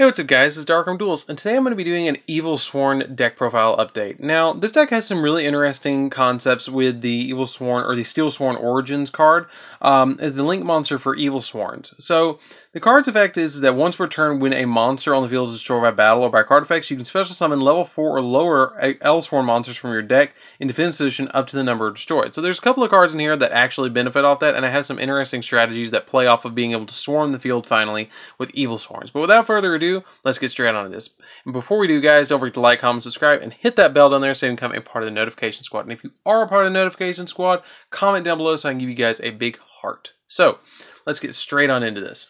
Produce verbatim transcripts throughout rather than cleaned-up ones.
Hey, what's up guys, it's Darkroom Duels, and today I'm going to be doing an Evilsworn deck profile update. Now, this deck has some really interesting concepts with the Evilsworn, or the Steelsworn Origins card, um, as the link monster for Evilsworns. So, the card's effect is that once per turn, when a monster on the field is destroyed by battle or by card effects, you can special summon level four or lower Elsworn monsters from your deck in defense position up to the number destroyed. So there's a couple of cards in here that actually benefit off that, and I have some interesting strategies that play off of being able to swarm the field finally with Evilsworns. But without further ado, let's get straight on to this. And before we do, guys, don't forget to like, comment, subscribe, and hit that bell down there so you can become a part of the notification squad. And if you are a part of the notification squad, comment down below so I can give you guys a big heart. So, let's get straight on into this.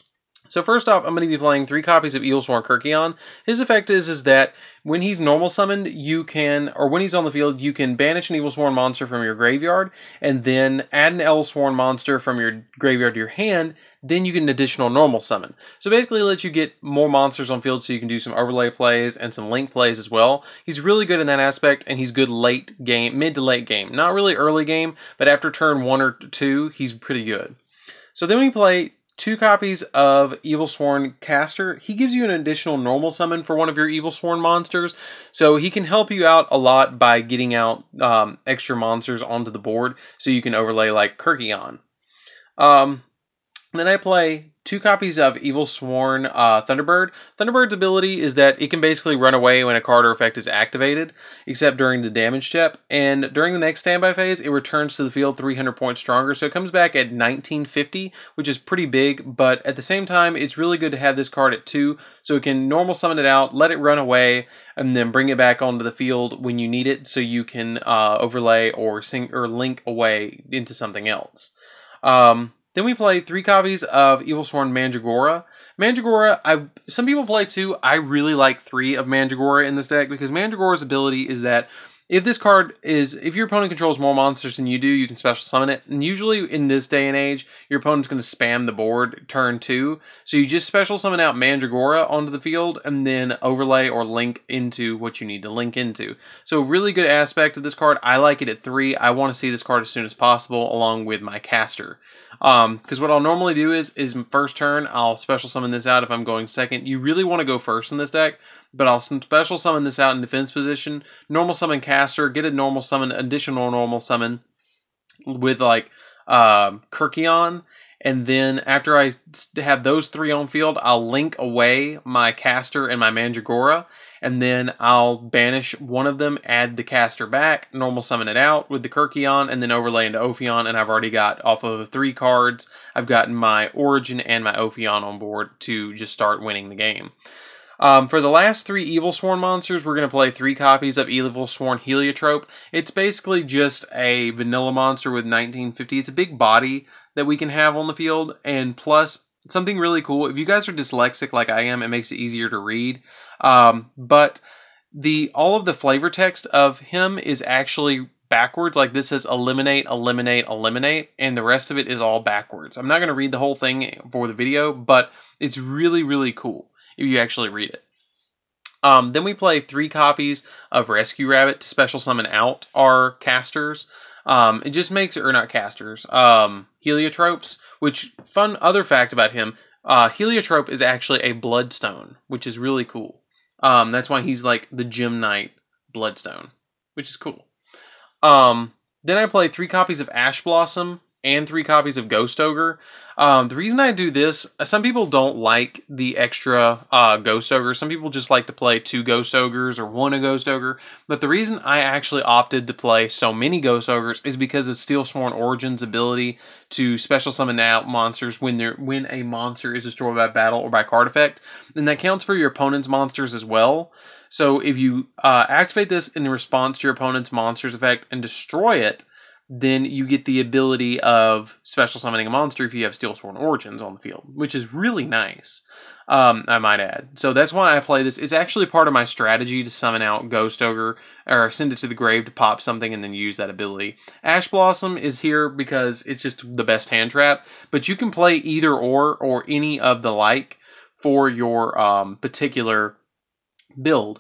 So first off, I'm going to be playing three copies of Evilsworn Kyrkion. His effect is, is that when he's normal summoned, you can, or when he's on the field, you can banish an Evilsworn monster from your graveyard, and then add an Elsworn monster from your graveyard to your hand, then you get an additional normal summon. So basically it lets you get more monsters on field so you can do some overlay plays and some link plays as well. He's really good in that aspect, and he's good late game, mid to late game. Not really early game, but after turn one or two, he's pretty good. So then we play two copies of Evilsworn Caster. He gives you an additional normal summon for one of your Evilsworn monsters, so he can help you out a lot by getting out um, extra monsters onto the board, so you can overlay like Kyrkion. Um, then I play two copies of Evilsworn uh, Thunderbird. Thunderbird's ability is that it can basically run away when a card or effect is activated, except during the damage step. And during the next standby phase, it returns to the field three hundred points stronger. So it comes back at nineteen fifty, which is pretty big. But at the same time, it's really good to have this card at two, so it can normal summon it out, let it run away, and then bring it back onto the field when you need it, so you can uh, overlay or sing or link away into something else. Um, Then we play three copies of Evilsworn Mandragora. Mandragora, I some people play two. I really like three of Mandragora in this deck because Mandragora's ability is that if this card is, if your opponent controls more monsters than you do, you can special summon it. And usually in this day and age, your opponent's going to spam the board turn two. So you just special summon out Mandragora onto the field and then overlay or link into what you need to link into. So really good aspect of this card. I like it at three. I want to see this card as soon as possible along with my caster. Um, because what I'll normally do is, is first turn, I'll special summon this out if I'm going second. You really want to go first in this deck, but I'll special summon this out in defense position, normal summon caster, get a normal summon, additional normal summon with like uh, Kyrkion, and then after I have those three on field, I'll link away my caster and my Mandragora, and then I'll banish one of them, add the caster back, normal summon it out with the Kyrkion, and then overlay into Ophion, and I've already got, off of the three cards, I've gotten my Origin and my Ophion on board to just start winning the game. Um, for the last three Evilsworn monsters, we're going to play three copies of Evilsworn Heliotrope. It's basically just a vanilla monster with nineteen fifty. It's a big body that we can have on the field, and plus, something really cool, if you guys are dyslexic like I am, it makes it easier to read. Um, but the all of the flavor text of him is actually backwards. Like this says eliminate, eliminate, eliminate, and the rest of it is all backwards. I'm not going to read the whole thing for the video, but it's really, really cool if you actually read it. Um, then we play three copies of Rescue Rabbit to special summon out our casters. Um, it just makes, or not casters, um, Heliotropes, which, fun other fact about him, uh, Heliotrope is actually a Bloodstone, which is really cool. Um, that's why he's like the Gem Knight Bloodstone, which is cool. Um, then I play three copies of Ash Blossom and three copies of Ghost Ogre. Um, the reason I do this, some people don't like the extra uh, Ghost Ogre. Some people just like to play two Ghost Ogres or one a Ghost Ogre. But the reason I actually opted to play so many Ghost Ogres is because of Steelsworn Origins' ability to special summon out monsters when they're when a monster is destroyed by battle or by card effect. And that counts for your opponent's monsters as well. So if you uh, activate this in response to your opponent's monster's effect and destroy it, then you get the ability of special summoning a monster if you have Steelsworn Origins on the field, which is really nice, um, I might add. So that's why I play this. It's actually part of my strategy to summon out Ghost Ogre, or send it to the grave to pop something and then use that ability. Ash Blossom is here because it's just the best hand trap, but you can play either or, or any of the like for your um, particular build.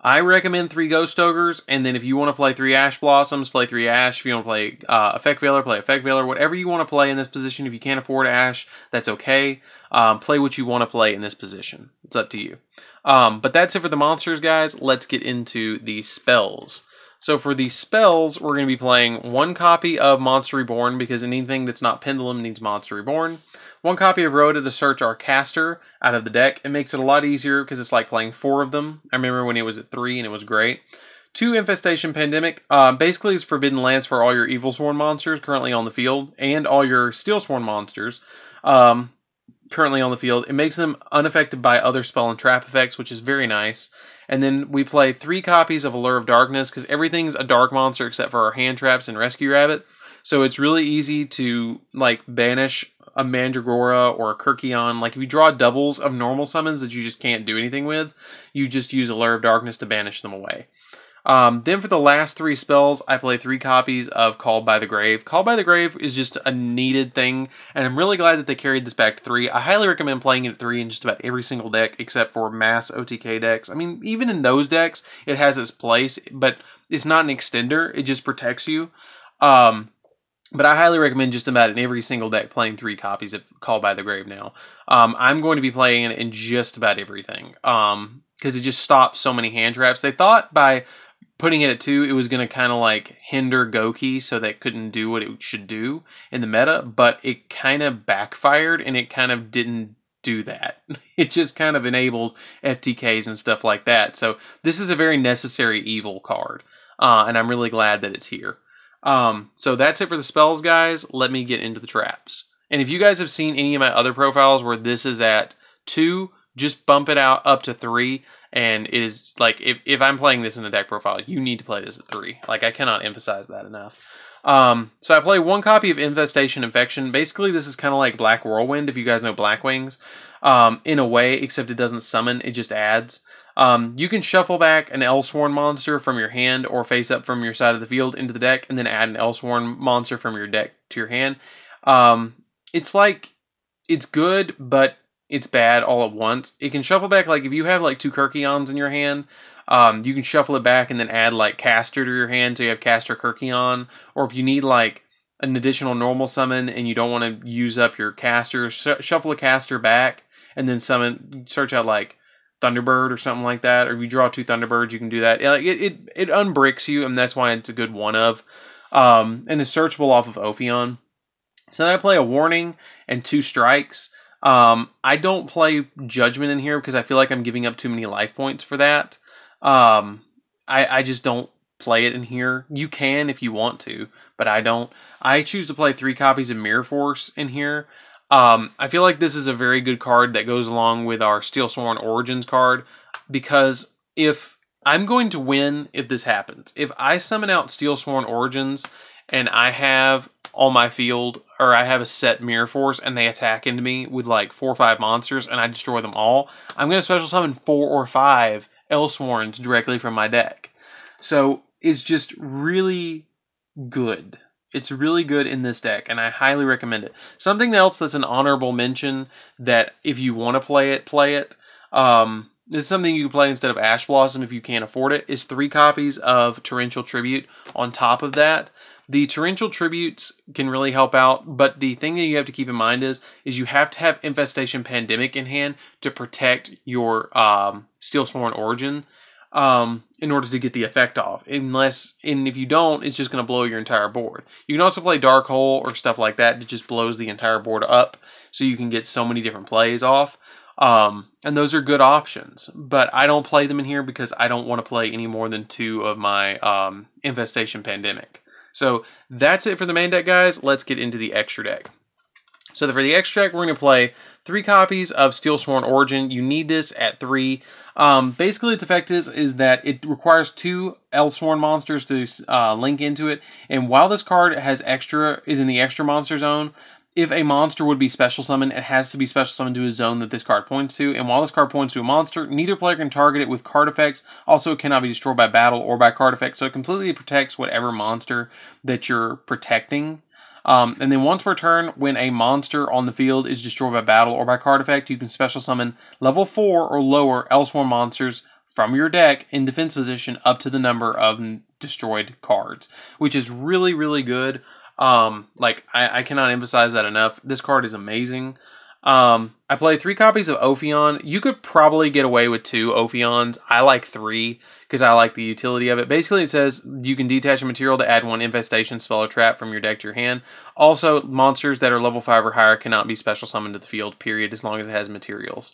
I recommend three Ghost Ogres, and then if you want to play three Ash Blossoms, play three Ash. If you want to play uh, Effect Veiler, play Effect Veiler. Whatever you want to play in this position. If you can't afford Ash, that's okay. Um, play what you want to play in this position. It's up to you. Um, but that's it for the monsters, guys. Let's get into the spells. So for the spells, we're going to be playing one copy of Monster Reborn, because anything that's not Pendulum needs Monster Reborn. One copy of Rhoda to search our caster out of the deck. It makes it a lot easier because it's like playing four of them. I remember when it was at three and it was great. Two Infestation Pandemic. Uh, basically, it's Forbidden Lance for all your Evilsworn monsters currently on the field and all your Steelsworn monsters um, currently on the field. It makes them unaffected by other spell and trap effects, which is very nice. And then we play three copies of Allure of Darkness because everything's a dark monster except for our hand traps and Rescue Rabbit. So it's really easy to like banish a Mandragora or a Kyrkion. Like if you draw doubles of normal summons that you just can't do anything with, you just use Allure of Darkness to banish them away. Um, then for the last three spells, I play three copies of Called by the Grave. Called by the Grave is just a needed thing, and I'm really glad that they carried this back to three. I highly recommend playing it at three in just about every single deck except for mass O T K decks. I mean, even in those decks, it has its place, but it's not an extender. It just protects you. Um... But I highly recommend just about in every single deck playing three copies of Called by the Grave now. Um, I'm going to be playing it in just about everything. Um, because it just stops so many hand traps. They thought by putting it at two, it was going to kind of like hinder Goki so that it couldn't do what it should do in the meta. But it kind of backfired and it kind of didn't do that. It just kind of enabled F T Ks and stuff like that. So this is a very necessary evil card. Uh, and I'm really glad that it's here. Um, so that's it for the spells, guys. Let me get into the traps. And if you guys have seen any of my other profiles where this is at two, just bump it out up to three. And it is like, if, if I'm playing this in a deck profile, you need to play this at three. Like, I cannot emphasize that enough. Um, so I play one copy of Infestation Infection. Basically, this is kind of like Black Whirlwind, if you guys know Blackwings. Um, in a way, except it doesn't summon, it just adds. Um, you can shuffle back an Elsworn monster from your hand or face up from your side of the field into the deck, and then add an Elsworn monster from your deck to your hand. Um, it's like, it's good, but it's bad all at once. It can shuffle back, like if you have like two Kyrkions in your hand, um, you can shuffle it back and then add like Caster to your hand, so you have Caster Kyrkion. Or if you need like an additional normal summon and you don't want to use up your Caster, sh shuffle a Caster back and then summon, search out like Thunderbird or something like that. Or if you draw two Thunderbirds, you can do that. It, it, it unbricks you, and that's why it's a good one of. Um, and it's searchable off of Ophion. So then I play a Warning and two Strikes. Um, I don't play Judgment in here because I feel like I'm giving up too many life points for that. Um, I, I just don't play it in here. You can if you want to, but I don't. I choose to play three copies of Mirror Force in here. Um, I feel like this is a very good card that goes along with our Steelsworn Origins card, because if I'm going to win if this happens. If I summon out Steelsworn Origins and I have on my field, or I have a set Mirror Force and they attack into me with like four or five monsters and I destroy them all, I'm going to special summon four or five Elsworns directly from my deck. So it's just really good. It's really good in this deck, and I highly recommend it. Something else that's an honorable mention that if you want to play it, play it. Um, it's something you can play instead of Ash Blossom if you can't afford it. Is three copies of Torrential Tribute on top of that. The Torrential Tributes can really help out, but the thing that you have to keep in mind is, is you have to have Infestation Pandemic in hand to protect your um, Steelsworn Origin. Um, in order to get the effect off. Unless, and if you don't, it's just going to blow your entire board. You can also play Dark Hole or stuff like that that just blows the entire board up, so you can get so many different plays off. Um, and those are good options, but I don't play them in here because I don't want to play any more than two of my um, Infestation Pandemic. So that's it for the main deck, guys. Let's get into the extra deck. So for the extra deck, we're going to play three copies of Steelsworn Origin. You need this at three. Um, basically, its effect is, is that it requires two Elsworn monsters to uh, link into it. And while this card has extra, is in the extra monster zone, if a monster would be special summoned, it has to be special summoned to a zone that this card points to. And while this card points to a monster, neither player can target it with card effects. Also, it cannot be destroyed by battle or by card effects. So it completely protects whatever monster that you're protecting. Um, and then once per turn, when a monster on the field is destroyed by battle or by card effect, you can special summon level four or lower Elsworn monsters from your deck in defense position up to the number of destroyed cards, which is really, really good. Um, like, I, I cannot emphasize that enough. This card is amazing. Um, I play three copies of Ophion. You could probably get away with two Ophions. I like three because I like the utility of it. Basically, it says you can detach a material to add one infestation, spell, or trap from your deck to your hand. Also, monsters that are level five or higher cannot be special summoned to the field, period, as long as it has materials.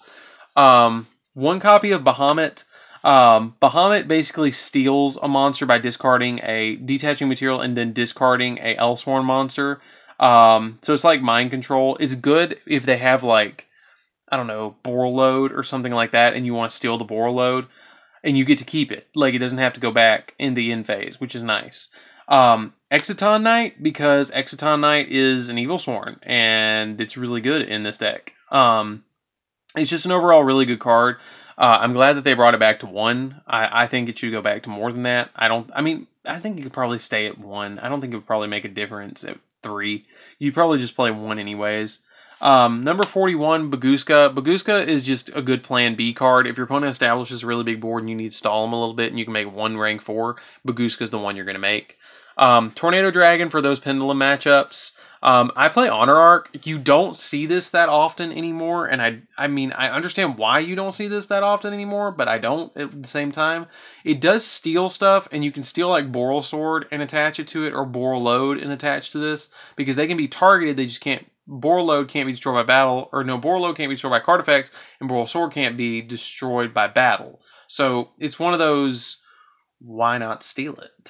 Um, one copy of Bahamut. Um, Bahamut basically steals a monster by discarding a detaching material and then discarding a Elsworn monster. Um, so it's like mind control. It's good if they have, like, I don't know, Borreload or something like that, and you want to steal the Borreload, and you get to keep it. Like, it doesn't have to go back in the end phase, which is nice. Um, Exciton Knight, because Exciton Knight is an Evilsworn, and it's really good in this deck. Um, it's just an overall really good card. Uh, I'm glad that they brought it back to one. I, I think it should go back to more than that. I don't, I mean, I think it could probably stay at one. I don't think it would probably make a difference at three. You'd probably just play one anyways. Um, number forty-one, Baguska. Baguska is just a good plan B card. If your opponent establishes a really big board and you need to stall them a little bit and you can make one rank four, Baguska is the one you're going to make. Um, Tornado Dragon for those pendulum matchups. Um, I play Honor Arc. You don't see this that often anymore, and I I mean, I understand why you don't see this that often anymore, but I don't at the same time. It does steal stuff, and you can steal like Borrelsword and attach it to it, or Borreload and attach to this, because they can be targeted, they just can't, Borreload can't be destroyed by battle, or no, Borreload can't be destroyed by card effects, and Borrelsword can't be destroyed by battle. So, it's one of those, why not steal it?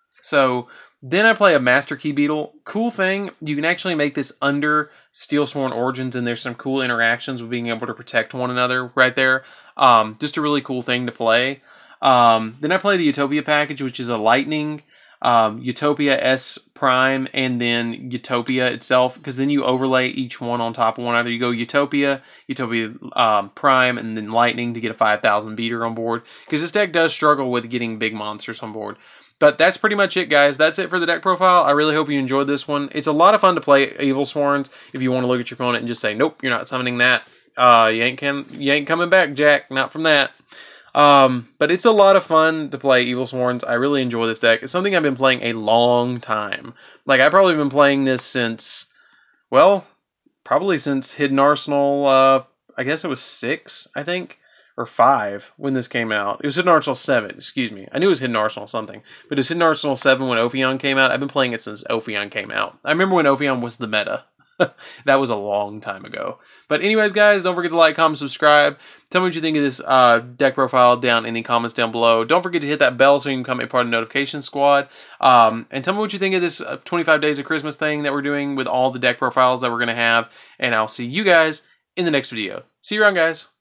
So, then I play a Master Key Beetle. Cool thing, you can actually make this under Steelsworn Origins, and there's some cool interactions with being able to protect one another right there. Um, just a really cool thing to play. Um, then I play the Utopia package, which is a Lightning, um, Utopia S Prime, and then Utopia itself, because then you overlay each one on top of one another. You go Utopia, Utopia um, Prime, and then Lightning to get a five thousand beater on board, because this deck does struggle with getting big monsters on board. But that's pretty much it, guys. That's it for the deck profile. I really hope you enjoyed this one. It's a lot of fun to play Evilsworns if you want to look at your opponent and just say, nope, you're not summoning that. Uh, you ain't can, you ain't coming back, Jack. Not from that. Um, but it's a lot of fun to play Evilsworns. I really enjoy this deck. It's something I've been playing a long time. Like, I've probably been playing this since, well, probably since Hidden Arsenal, uh, I guess it was six, I think. Or five when this came out. It was Hidden Arsenal seven, excuse me. I knew it was Hidden Arsenal something. But it was Hidden Arsenal seven when Ophion came out. I've been playing it since Ophion came out. I remember when Ophion was the meta. That was a long time ago. But anyways, guys, don't forget to like, comment, subscribe. Tell me what you think of this uh, deck profile down in the comments down below. Don't forget to hit that bell so you can become a part of the notification squad. Um, and tell me what you think of this uh, twenty-five days of Christmas thing that we're doing with all the deck profiles that we're going to have. And I'll see you guys in the next video. See you around, guys.